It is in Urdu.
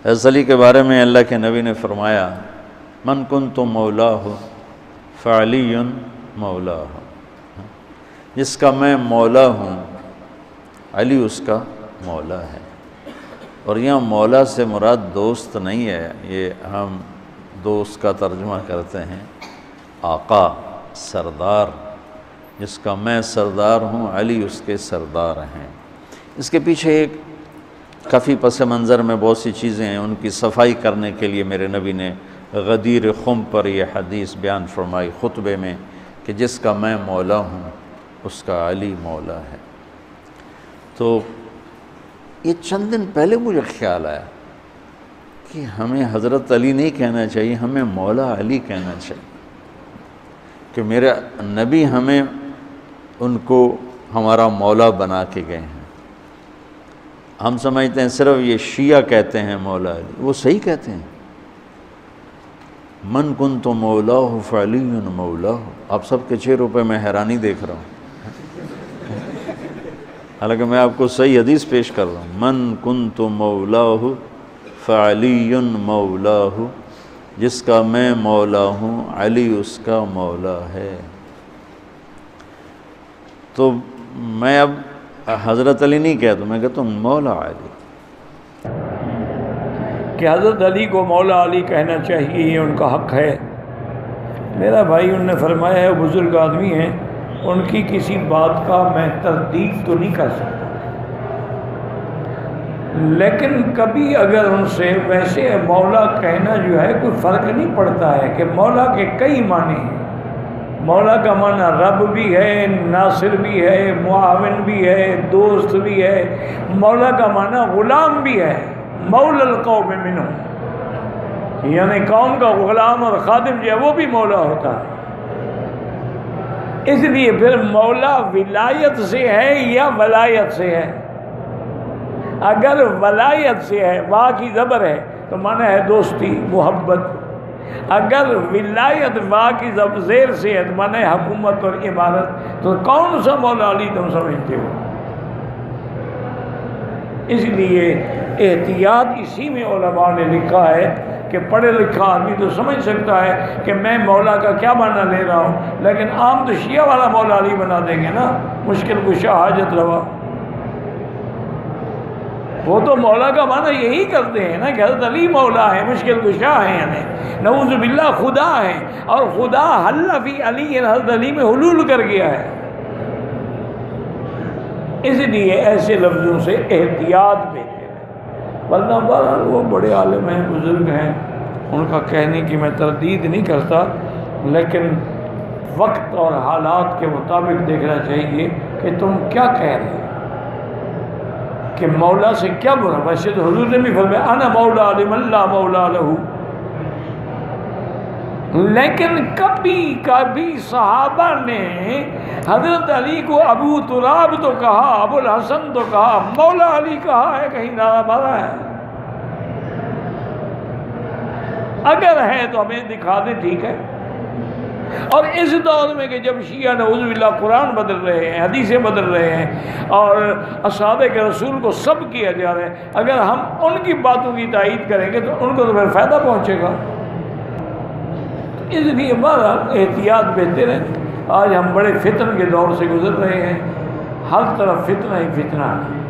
حضرت علی کے بارے میں اللہ کے نبی نے فرمایا من کنت مولاہ فعلی مولاہ، جس کا میں مولا ہوں علی اس کا مولا ہے۔ اور یہاں مولا سے مراد دوست نہیں ہے، یہ ہم دوست کا ترجمہ کرتے ہیں آقا، سردار، جس کا میں سردار ہوں علی اس کے سردار ہیں۔ اس کے پیچھے ایک کافی پس منظر میں بہت سی چیزیں ہیں، ان کی صفائی کرنے کے لیے میرے نبی نے غدیر خم پر یہ حدیث بیان فرمائی خطبے میں کہ جس کا میں مولا ہوں اس کا علی مولا ہے۔ تو یہ چند دن پہلے مجھے خیال آیا کہ ہمیں حضرت علی نہیں کہنا چاہیے، ہمیں مولا علی کہنا چاہیے، کہ میرے نبی ہمیں ان کو ہمارا مولا بنا کے گئے ہیں۔ ہم سمجھتے ہیں صرف یہ شیعہ کہتے ہیں مولا علی، وہ صحیح کہتے ہیں، من کنت مولاہ فعلی مولاہ۔ آپ سب کے چہروں پہ میں حیرانی دیکھ رہا ہوں، حالانکہ میں آپ کو صحیح حدیث پیش کر رہا ہوں، من کنت مولاہ فعلی مولاہ، جس کا میں مولا ہوں علی اس کا مولا ہے۔ تو میں اب حضرت علی نہیں کہتا، میں کہتا ہوں مولا علی، کہ حضرت علی کو مولا علی کہنا چاہیے، یہ ان کا حق ہے۔ میرا بھائی انہوں نے فرمایا ہے بزرگ آدمی ہیں، ان کی کسی بات کا میں تردید تو نہیں کر سکتا، لیکن کبھی اگر ان سے ویسے مولا کہنا جو ہے کوئی فرق نہیں پڑتا ہے کہ مولا کے کئی معنی ہیں۔ مولا کا معنی رب بھی ہے، ناصر بھی ہے، معاون بھی ہے، دوست بھی ہے۔ مولا کا معنی غلام بھی ہے، مولا القوم منہم، یعنی قوم کا غلام اور خادم جو ہے وہ بھی مولا ہوتا ہے۔ اس لیے پھر مولا ولایت سے ہے یا ولایت سے ہے؟ اگر ولایت سے ہے، وا کی زبر ہے تو معنی ہے دوستی، محبت۔ اگر ولایت وا کی زیر سے ہے تو معنی ہے حکومت اور عمارت۔ تو کون سا مولا علی تم سمجھتے ہو؟ اس لیے احتیاط اسی میں علماء نے لکھا ہے کہ پڑھے لکھا آدمی تو سمجھ سکتا ہے کہ میں مولا کا کیا معنی لے رہا ہوں، لیکن عام تو شیعہ والا مولا علی بنا دیں گے نا، مشکل کشا حاجت روا۔ وہ تو مولا کا معنی یہی کرتے ہیں نا کہ حضرت علی مولا ہے، مشکل کشا ہے، یعنی نعوذ باللہ خدا ہے، اور خدا حل فی علی، حضرت علی میں حلول کر گیا ہے۔ اس لیے ایسے لفظوں سے احتیاط بہتر ہے، ورنہ بہرحال وہ بڑے عالم ہیں، بزرگ ہیں، ان کا کہنے کی میں تردید نہیں کرتا، لیکن وقت اور حالات کے مطابق دیکھنا چاہیے کہ تم کیا کہہ رہے ہیں، کہ مولا سے کیا برا۔ ویسے تو حضور نے بھی فرمایا انا مولا لمن لا مولا لہ، لیکن کبھی کبھی صحابہ نے حضرت علی کو ابو تراب تو کہا، ابو الحسن تو کہا، مولا علی کہا ہے، کہیں نعرہ مارا ہے؟ اگر ہے تو ہمیں دکھا دیں، ٹھیک ہے۔ اور اس دور میں کہ جب شیعہ نعوذ باللہ قرآن بدل رہے ہیں، حدیثیں بدل رہے ہیں، اور اصحاب کے رسول کو سب کیا جا رہا ہے، اگر ہم ان کی باتوں کی تائید کریں گے تو ان کو تو پھر فائدہ پہنچے گا۔ اس لیے ہمارا احتیاط بہتر ہے۔ آج ہم بڑے فتن کے دور سے گزر رہے ہیں، ہر طرف فتنہ ہی فتنہ ہے۔